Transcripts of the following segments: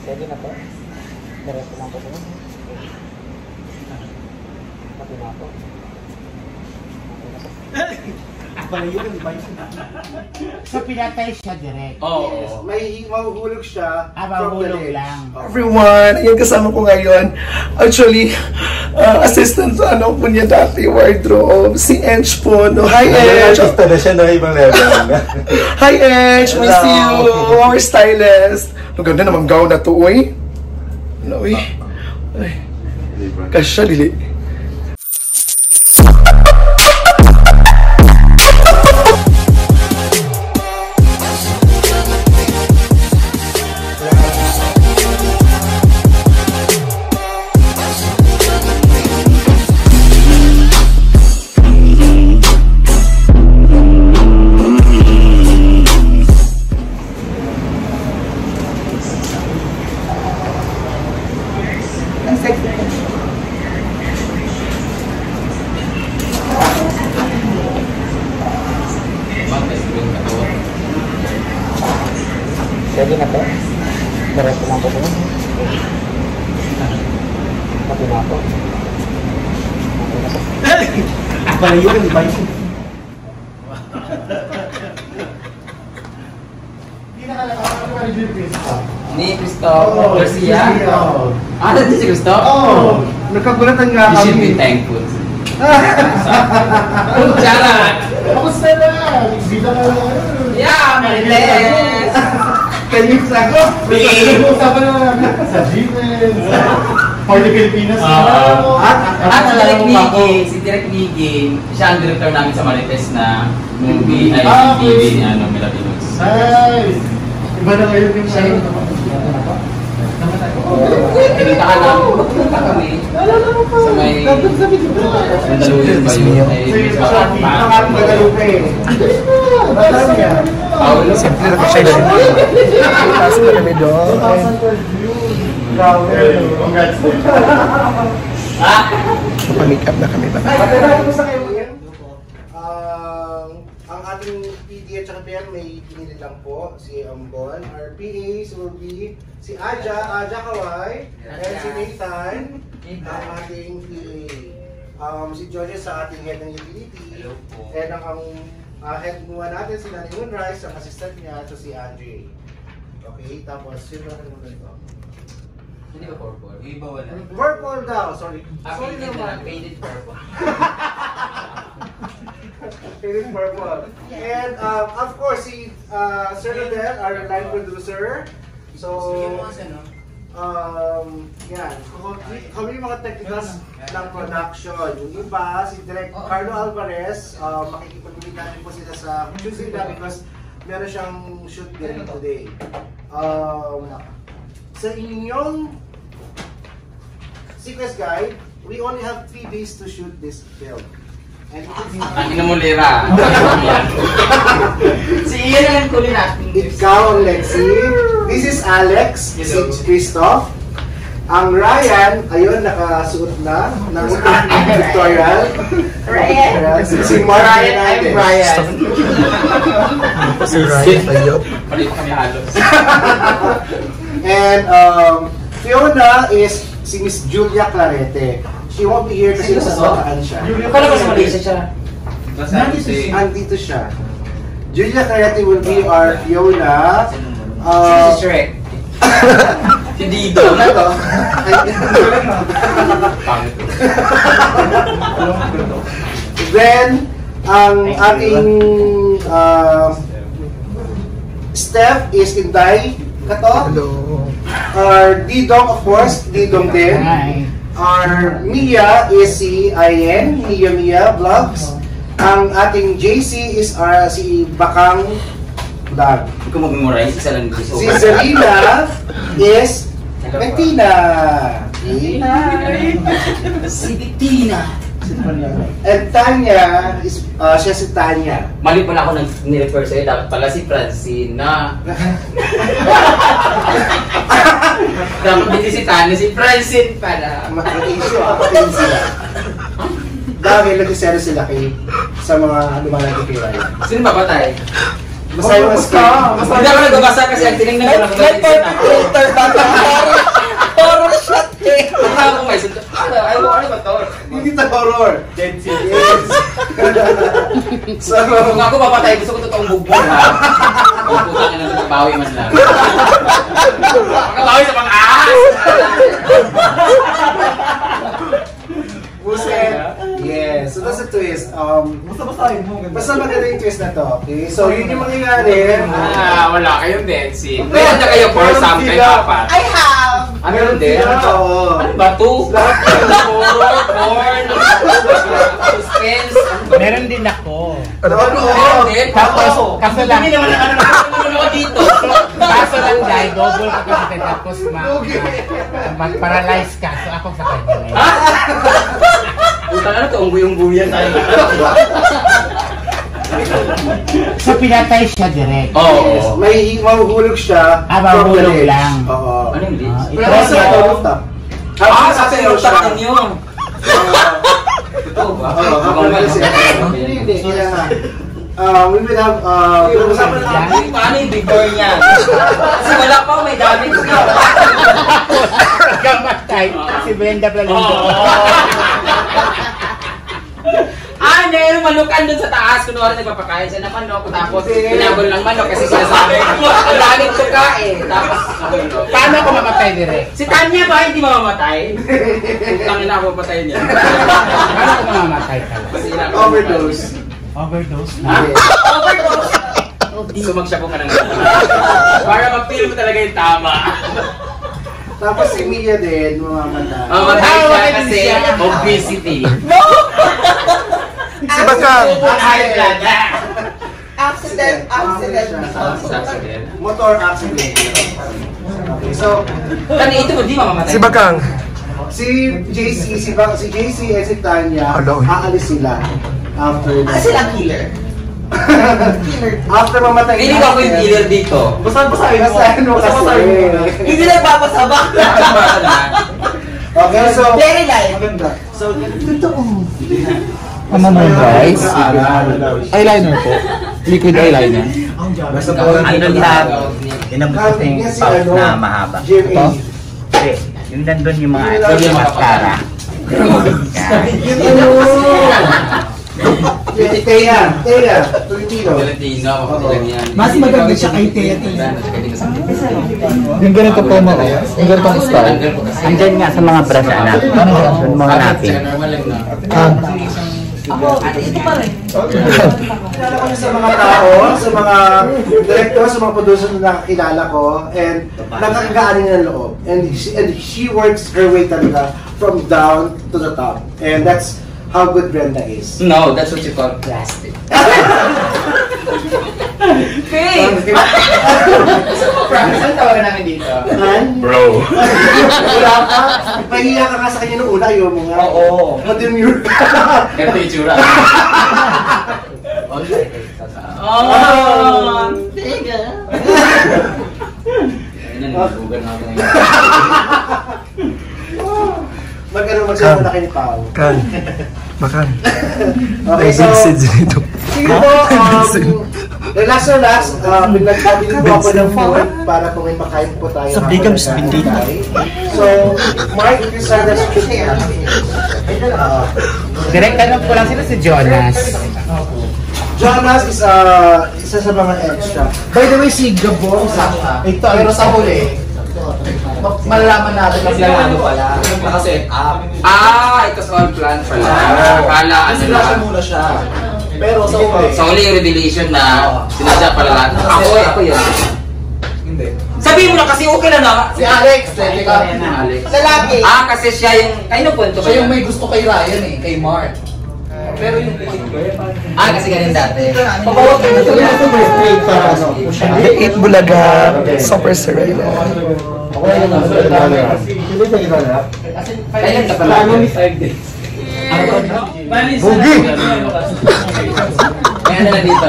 Pwede na po? Diretso lang po po. Pati na po. So pinatay siya direct. Oo. Yes, may mahuhulog siya. Mahuhulog from the lang. legs. Everyone, ayun kasama ko ngayon. Actually, assistant ano po niya dati, wardrobe, si Ench po. No? Hi Ench! Artista na siya, no? Ibang level na. Hi Ench! We see you! Our stylist! Ang ganda namang gown na to, uy. Ano, uy? Ay. Kasya, dili. Pwede na po? Diretso lang po po. Pati na po. Ni Cristo Garcia. Ah, nandito si Cristo? Oh, nagkagulatan nga You should be kami. thankful. Charot! Kamusta na? Bida ka na. Yeah, Marites! Kanyang sago. Nag-uusapan na sa Gmail. For the Pilipinas. At si Direk Nigi, siya ang director namin sa Marites na movie, ay TV ni Milatinos. Nice. Iba na ngayon yung Siya yung Kita ka lang, pupunta kami sa may Mandaluyan ba yun? Ay, Guadalupe. Paulo? Simple na ko siya yun. Taas na kami doon. 2012 view. Grabe. Congrats. Pamake-up na kami ba? Kumusta kayo ngayon? Ang ating PD at saka PM may pinili lang po, si Ambon. Our PAs will be si Aja Kawai, and si Nathan, ang ating PA. Si George sa ating head ng utility, and ang head muna natin si Nanny Moonrise, ang assistant niya, at si Andre. Okay, tapos sino na naman ito? Hindi ba purple? Iba wala. Purple daw, sorry. Sorry Faded na, naman. faded purple. Feeling purple. And of course, si Sir Rodel, our line producer. So, yan. Kami yung mga technicals ng production. Yung iba, si Direk Carlo Alvarez, makikipag-meet natin po sila sa Tuesday na because meron siyang shoot din today. Sa inyong sequence guide, we only have 3 days to shoot this film. And it will be Ang ina mo lira. Si Ian na lang kunin natin. ikaw ang Lexi. This is Alex, si Christoph. Ang Ryan, ayun, nakasuot na ng tutorial. Ryan. Si Mark Ryan, I'm Hernandez. Brian. Si Ryan tayo. Palit kami halos. And Fiona is si Miss Julia Clarete. She won't be here kasi nasa Bataan siya. Kala ko sa Malaysia siya. Andito siya. Julia Clarete will be our Fiona. Si Shrek. Si Dido. Ano to? Then, ang ating Steph is Inday Kato. Hello. Our Didong, of course, Didong din. Our Mia is si Ayen, Mia Vlogs. Ang ating JC is si Bakang Vlog. Hindi ko mag-memorize. Isa lang gusto. Si Zelina is Tina. Si Tina. And Tanya is siya si Tanya. Mali pala ako nang nirefer sa'yo. Dapat pala si Francina. Dapat hindi si Tanya, si Francine pala. Mag-issue din sila. Dahil nag-isero sila kay sa mga lumalagi kay Ryan. Sino ba patay? Basahin mo ka. Hindi ako nagbabasa kasi ang tinignan ko lang kung may filter ba? Horror shot eh. Ako may sunod. Ano ba to? Hindi na horror. Dead Sea. Yes. So, Kung ako papatay, gusto ko totoong bugbog ha. Kung putang ina na bawi man lang. Makabawi sa mga ahas! Buset. Yes. So that's a twist. Basta maganda yung twist na to. Okay? So yun yung mangyayari. Wala kayong Dead Sea. Meron na kayo for something apat. I have! Meron din? Oo. Ano ba? Two? Porn? Suspense? Meron din ako. Meron din? Kaso lang, Hindi naman ako dito. kaso lang dahil double ka kasi tapos mag-paralyze ka. So ako sa kanya na yun. Puta na ito, unggoy-unggoyan tayo. So pinatay siya direct. Oo. May mahuhulog siya. from the Mahuhulog ledge. lang. Oo. Ano yung leads? Pero sa rooftop. Sa rooftop ninyo. Totoo ba? Hindi. Kaya nga. We will have, usapan natin. Paano yung victor niya? Kasi wala pa, may damage na. Kamatay. Si Brenda Plalindo. Yung manukan dun sa taas, kunwari nagpapakain siya ng manok, tapos pinabol ng manok kasi sinasabi, ang daming tuka eh. Tapos, Paano ako mamatay direct? si Tanya ba hindi mamamatay? Tangin na ako patay niya. Paano ako mamamatay talaga? Kasi ina ko. Overdose. Overdose Ha? na. Overdose? Sumagsyapo ka ng para mag-feel mo talaga yung tama. Tapos si Mia din, mamamatay. Mamatay siya kasi obesity. Si Bakang. High blood. Accident. Accident. Motor accident. Okay, so, Ito mo, di mamamatay. Si Bakang. si JC and si Tanya, Hello. aalis sila. After Sila killer. After mamatay. Hindi ko ako yung killer dito. Basahin mo kasi. Hindi nagpapasabak. Okay, so, Very light. maganda. So, Ano mo guys? Eyeliner po. Liquid eyeliner. Andun lahat, inabot ko yung pouch na mahaba. GMA. Kasi, yung nandun yung mga yung mascara. Teya, Tolentino. Mas maganda siya kay Tea. Yung ganito po mo. Yung ganitong style. Andyan nga sa mga brush anak. Doon mga natin. Kilala ko sa mga tao, sa mga director, sa mga producer na nakakilala ko, and nakakagaan niya ng loob. And she works her way talaga from down to the top. And that's how good Brenda is. No, that's what you call plastic. Hey! Saan tawagan namin dito? Bro. Wala ka? Pahiya ka nga sa kanya nung una, ayaw mo nga. Oo. Mademure ka. Ganito yung tsura. Teka. Ayun na, nagugan na ako ngayon. Magsawa na kayo ni Pao. Kan. Bakang. Okay, so, dito. sige po, last, pinagsabi po ako ng food para po may pakain po tayo. Sa Bigams, bindito. So, Mark, if you start us to share. Direct tanong ko lang sila si Jonas. Jonas is isa sa mga extra. By the way, si Gabo, ito, pero sa huli, malalaman natin kasi ano pala. Nakaset up. It was all planned pala. Akala, ano lang. muna siya. Pero sa huli, Sa huli yung revelation na sinadya pala lahat. Ako yun. hindi. Sabihin mo na kasi okay na na. Si Alex, teka. Alex. Lalaki. Kasi siya yung, kayo na kwento ba yan? gusto kay Ryan eh, kay Mark. Pero yung Kasi ganun dati. pabawag ka na straight para ano. Eat Bulaga. Super Serena. Kailan ka pala? Bugi! Kaya na dito.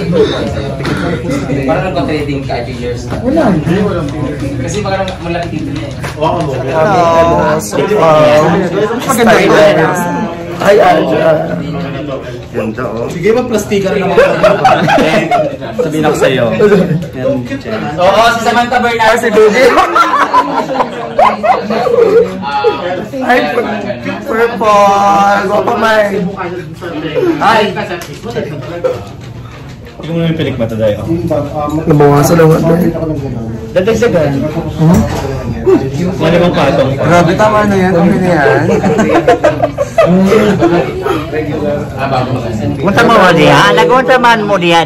Parang nagpa-trading ka 2 years na. Kasi parang malaki dito niya eh. Maganda. Hi, Aja. Ganda oh. Sige ba, plastikan naman. Sabihin ako sa'yo. Oo, si Samantha Bernardo. Si Baby. Ay, purple. Guwapo, May. Hi! Hindi mo namin pilik mata tayo. Nabawasan lang ako. Dadagdagan. Malamang patong. Grabe, tama na yan. Okay na yan. Punta mo mo diya. Nagunta man mo diya.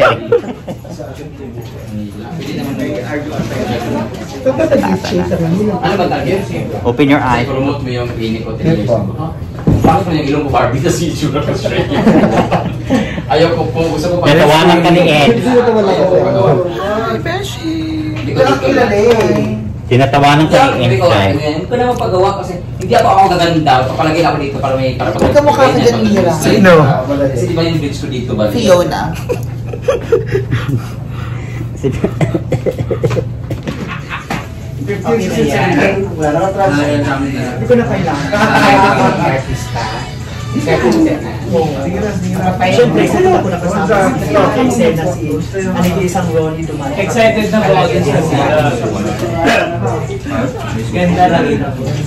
Ano ba target? Open your eyes. Promote mo yung clinic ko. Bakit mo yung ilong ko Barbie na si Jura ka straight? Ayaw ko po. Gusto ko pa. Natawanan ka ni Ed. Hindi ko kilala eh. Tinatawanan ka ni Ed. Hindi ko na mapagawa kasi hindi ako gaganda. Papalagay ako dito para may para Ikaw mukha ka ganira. Sino? Kasi di ba yung bridge ko dito ba? Fiona. Hindi ko na kailangan. Artista. Siyempre, kung ako nakasama sa eksena si isang Ronnie Dumato. Excited na po ako din sa sila. Ganda lang yun.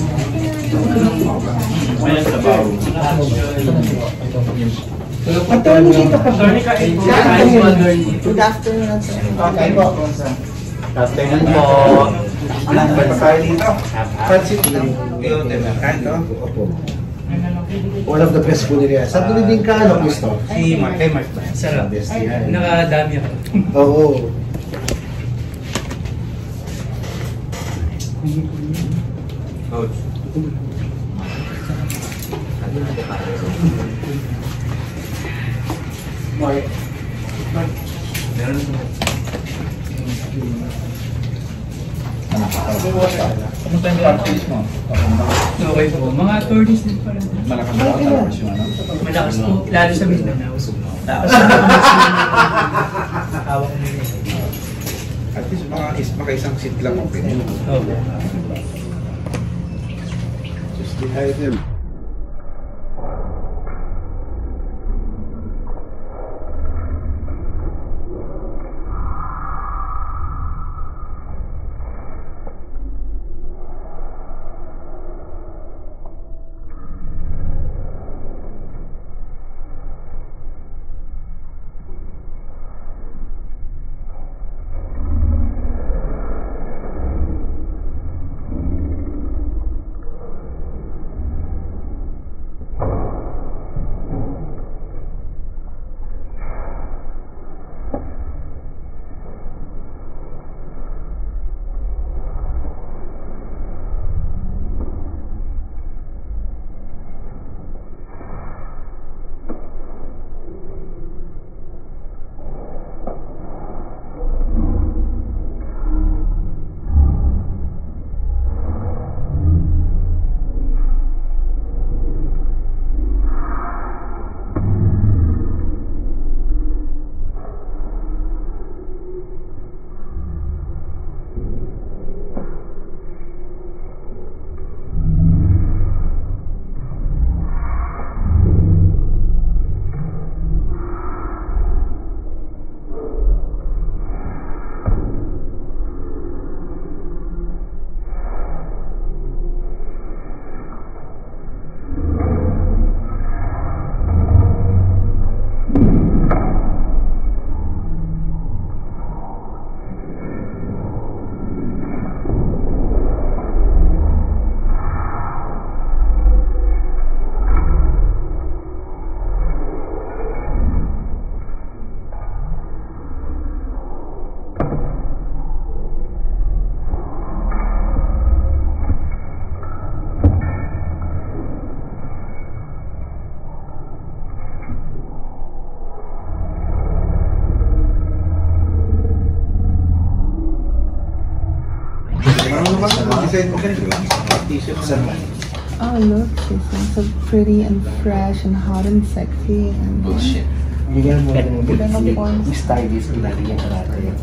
Attorney dito pa. Attorney ka. Good afternoon, sir. Okay po. Afternoon po. One of the best po nila. Saan doon din ka, ano, Cristo? Si Mark. Kay Mark ba? Sarap. Nakadami ako. Oo. Ano pa yung artist mo? Okay po. Mga attorneys din pala. Malakas na tapos yung ano. Malakas po. Lalo sa Mindanao. Hawak mo yun. At least maka-isang seat lang okay. Okay. Just behind him. Oh, look, she's so pretty and fresh and hot and sexy and Bullshit. Bigyan mo rin Ganda ng points. yung stylist ko lalagyan ka natin.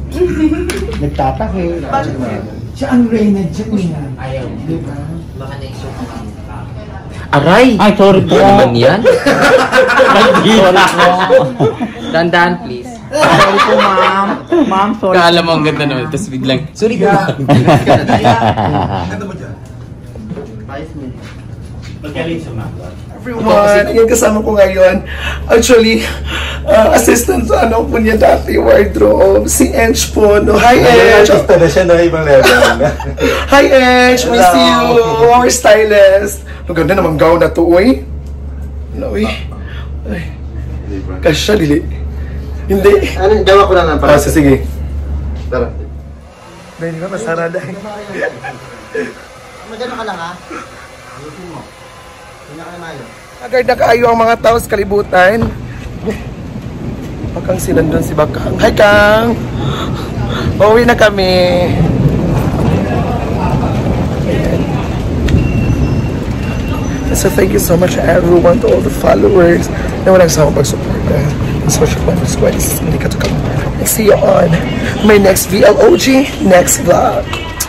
Nagtatake. Siya ang Reyna dyan niya. Ayaw. Diba? Baka na-isip Aray! Ay, sorry po. Ano naman yan? Sorry po. Dandan, please. Sorry po, ma'am. Ma'am, sorry. Kala mo ang ganda naman. Tapos biglang, sorry po, ma'am. Ganda mo dyan. Magaling sumagot. Everyone, yung kasama ko ngayon, actually, assistant sa ano po niya dati, wardrobe, si Ench po, no? Hi, Ench! Artista na siya, no? Ibang level na. Hi, Ench! We see you! Our stylist! Ang ganda namang gown na to, uy. Ano, uy? Ay. Kasya, dili. Hindi. Ano, gawa ko na lang para. Sige. Tara. Dahil nga, masara dahil. Magano ka lang ha? Ayusin mo. Hindi ka naman. Agad na kaayo ang mga tao sa kalibutan. Bakang si nandun si Bakang. Hi, Kang! Pauwi na kami. So thank you so much everyone, to all the followers na walang sama pag-support social media squads. Hindi ka to come. See you on my next VLOG, next vlog.